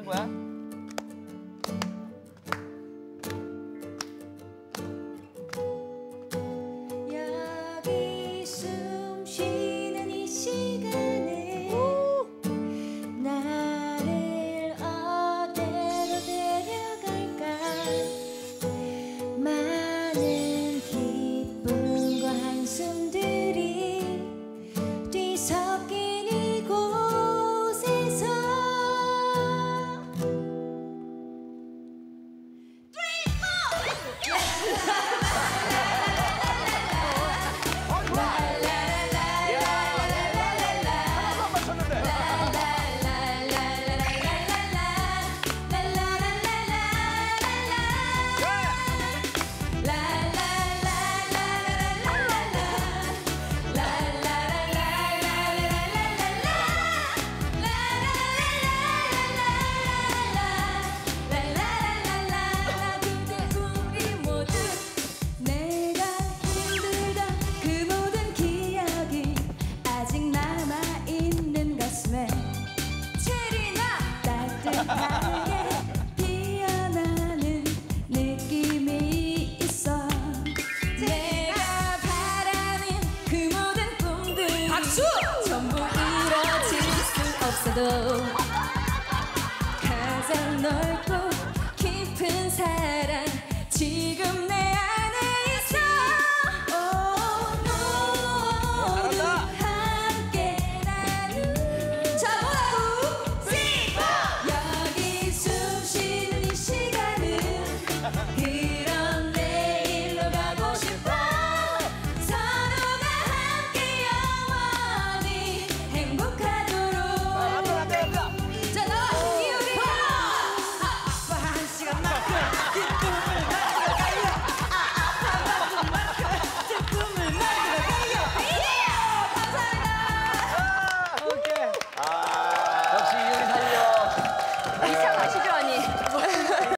거야. 여기 숨 쉬는 이 시간에 나를 어디로 데려갈까. 많은 기쁨과 한숨들이 뒤섞인 이곳에서 피어나는 느낌이 있어. 내가 바라는 그 모든 꿈들 박수! 전부 이뤄질 수 없어도